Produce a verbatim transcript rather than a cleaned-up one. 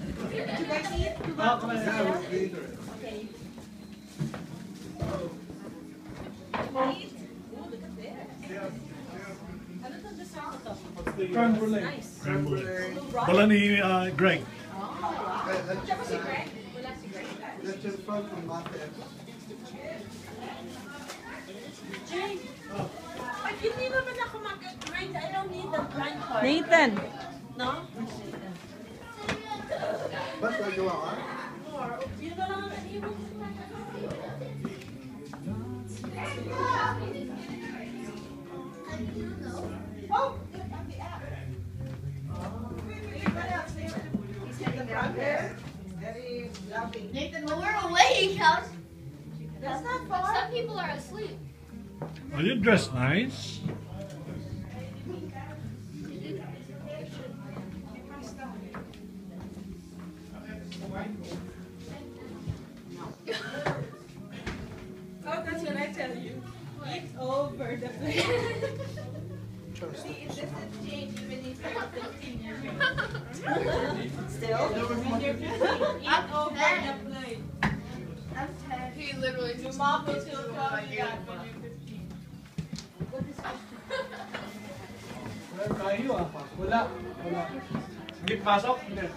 you guys eat? Oh, come on. Okay. Eat. Oh, look at this. Ano itong dessert na to? Creme brulee. Nice. Creme brulee. Wala ni uh, Greg. Oh, wow. Siya ba si Greg? Wala si Greg. That's just from Market. Jay, pag hindi naman ako mag-grind, I don't need the grind part. Nathan. No? Ba't nagawa ka? Or, yun na lang ang naiwan ko. Oh! Look at the app. What else? He's got the progress. Very loving. Nathan, well, we're awake. How's... That's not far. Some people are asleep. Are you dressed nice? Oh, that's what I tell you. Eat over the plate. See, it doesn't change even if you're fifteen years old. Still? When you're fifteen, eat over the plate. I'm tired. He literally Your just mom will still tell you that when you're fifteen. Wala tayo ah. Wala. Wala. Hindi pasok? Hindi.